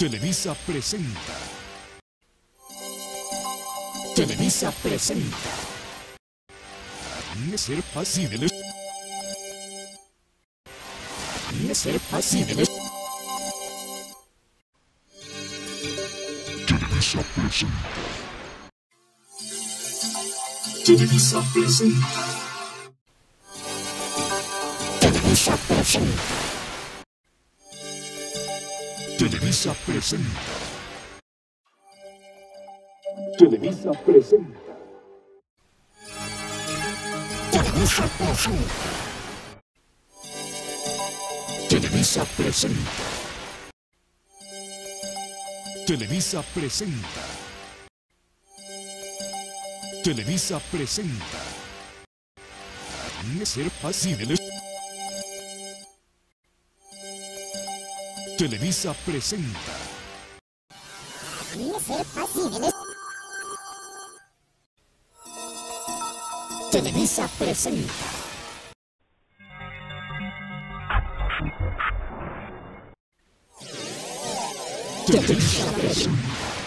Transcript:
Televisa presenta. Televisa presenta. Y ser fácil. Y ser fácil. Televisa presenta. Televisa presenta. Televisa presenta. Televisa presenta. Televisa presenta. Televisa presenta. Televisa presenta. Televisa presenta. Televisa presenta. Y ser fácil. Televisa presenta. Y ser fácil. Televisa presenta. Televisa presenta.